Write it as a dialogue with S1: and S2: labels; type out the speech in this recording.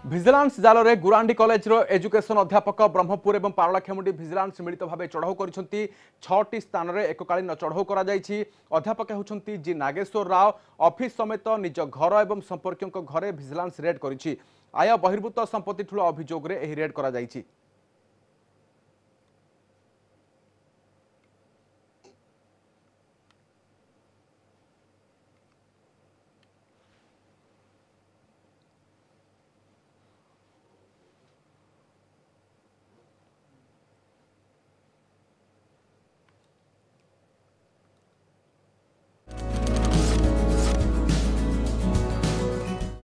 S1: vigilance जाल में Gurandi college रो education अध्यापक ब्रह्मपुर और पारलाखेमुंडी भिजिलांस मिलित भाव चढ़ाऊ कर 6टी स्थान में एककालीन चढ़ाऊ अध्यापक होती जी नागेश्वर राव ऑफिस समेत निज घर और संपर्क घरे भिजिलांस रेड कर आय बहिर्भूत संपत्ति ठूल अभियोग रेड कर